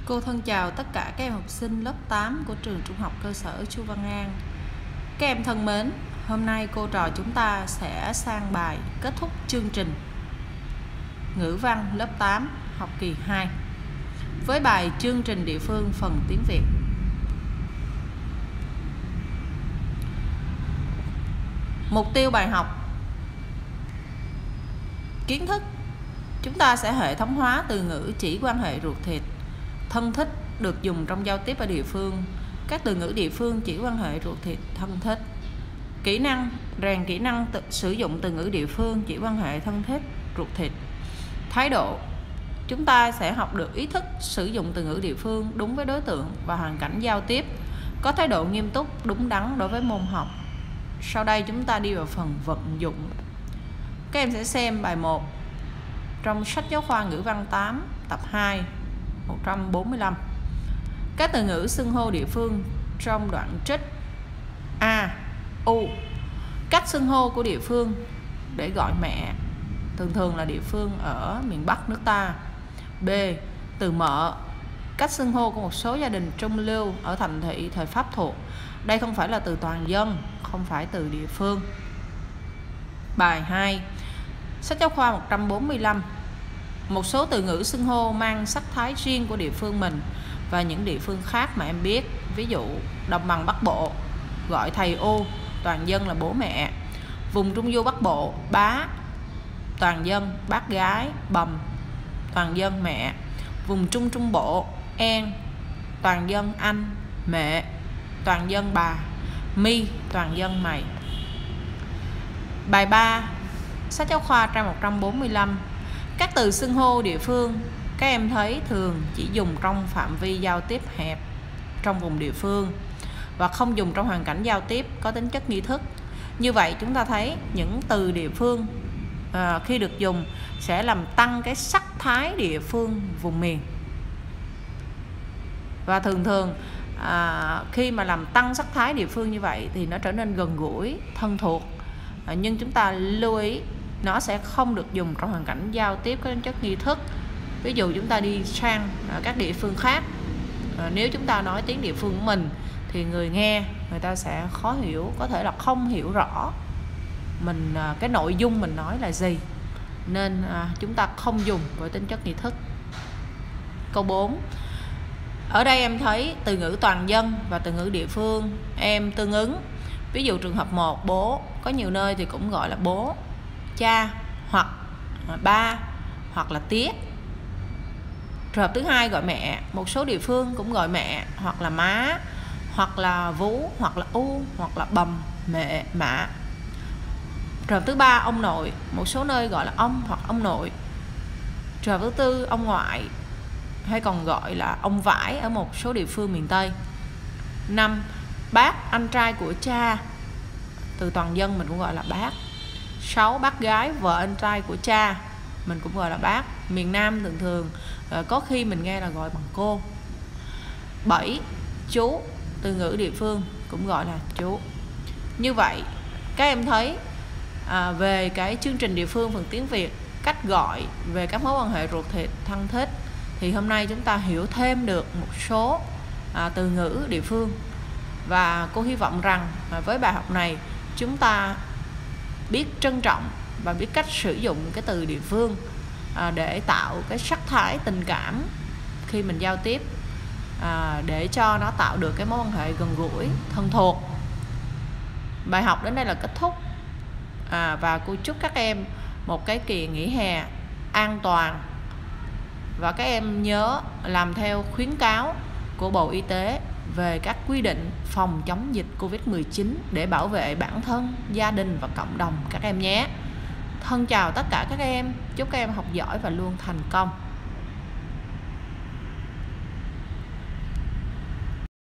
Cô thân chào tất cả các em học sinh lớp 8 của trường Trung học cơ sở Chu Văn An. Các em thân mến, hôm nay cô trò chúng ta sẽ sang bài kết thúc chương trình ngữ văn lớp 8 học kỳ 2 với bài chương trình địa phương phần tiếng Việt. Mục tiêu bài học: kiến thức. Chúng ta sẽ hệ thống hóa từ ngữ chỉ quan hệ ruột thịt, thân thích được dùng trong giao tiếp ở địa phương, các từ ngữ địa phương chỉ quan hệ ruột thịt, thân thích. Kỹ năng: rèn kỹ năng sử dụng từ ngữ địa phương chỉ quan hệ thân thích, ruột thịt. Thái độ: chúng ta sẽ học được ý thức sử dụng từ ngữ địa phương đúng với đối tượng và hoàn cảnh giao tiếp, có thái độ nghiêm túc, đúng đắn đối với môn học. Sau đây chúng ta đi vào phần vận dụng. Các em sẽ xem bài 1 trong sách giáo khoa ngữ văn 8 tập 2 145. Các từ ngữ xưng hô địa phương trong đoạn trích. A. U. Cách xưng hô của địa phương để gọi mẹ, thường là địa phương ở miền Bắc nước ta. B. Từ mợ. Cách xưng hô của một số gia đình trung lưu ở thành thị thời Pháp thuộc. Đây không phải là từ toàn dân, không phải từ địa phương. Bài 2 sách giáo khoa 145. Một số từ ngữ xưng hô mang sắc thái riêng của địa phương mình và những địa phương khác mà em biết. Ví dụ, đồng bằng Bắc Bộ gọi thầy ô, toàn dân là bố mẹ. Vùng Trung Du Bắc Bộ, bá, toàn dân bác gái, bầm, toàn dân mẹ. Vùng Trung Trung Bộ, en, toàn dân anh, mẹ, toàn dân bà. Mi, toàn dân mày. Bài 3 sách giáo khoa trang 145. Các từ xưng hô địa phương các em thấy thường chỉ dùng trong phạm vi giao tiếp hẹp trong vùng địa phương và không dùng trong hoàn cảnh giao tiếp có tính chất nghi thức. Như vậy chúng ta thấy những từ địa phương khi được dùng sẽ làm tăng cái sắc thái địa phương vùng miền. Và thường khi mà làm tăng sắc thái địa phương như vậy thì nó trở nên gần gũi, thân thuộc. Nhưng chúng ta lưu ý nó sẽ không được dùng trong hoàn cảnh giao tiếp có tính chất nghi thức. Ví dụ chúng ta đi sang các địa phương khác, nếu chúng ta nói tiếng địa phương của mình thì người nghe người ta sẽ khó hiểu, có thể là không hiểu rõ mình cái nội dung mình nói là gì, nên chúng ta không dùng với tính chất nghi thức. Câu 4. Ở đây em thấy từ ngữ toàn dân và từ ngữ địa phương em tương ứng. Ví dụ trường hợp 1, bố, có nhiều nơi thì cũng gọi là bố, cha hoặc ba hoặc là tía. Trường hợp thứ 2 gọi mẹ, một số địa phương cũng gọi mẹ hoặc là má hoặc là vú hoặc là u hoặc là bầm, mẹ, mạ. Trường hợp thứ 3 ông nội, một số nơi gọi là ông hoặc ông nội. Trường hợp thứ 4 ông ngoại hay còn gọi là ông vải ở một số địa phương miền Tây. 5. Bác, anh trai của cha, từ toàn dân mình cũng gọi là bác. 6. Bác gái, vợ anh trai của cha, mình cũng gọi là bác. Miền Nam thường có khi mình nghe là gọi bằng cô. 7. Chú, từ ngữ địa phương cũng gọi là chú. Như vậy các em thấy về cái chương trình địa phương phần tiếng Việt, cách gọi về các mối quan hệ ruột thịt, thân thích, thì hôm nay chúng ta hiểu thêm được một số từ ngữ địa phương. Và cô hy vọng rằng với bài học này chúng ta biết trân trọng và biết cách sử dụng cái từ địa phương để tạo cái sắc thái tình cảm khi mình giao tiếp, để cho nó tạo được cái mối quan hệ gần gũi, thân thuộc. Bài học đến đây là kết thúc, và cô chúc các em một cái kỳ nghỉ hè an toàn, và các em nhớ làm theo khuyến cáo của Bộ Y tế về các quy định phòng chống dịch Covid-19 để bảo vệ bản thân, gia đình và cộng đồng các em nhé. Thân chào tất cả các em, chúc các em học giỏi và luôn thành công.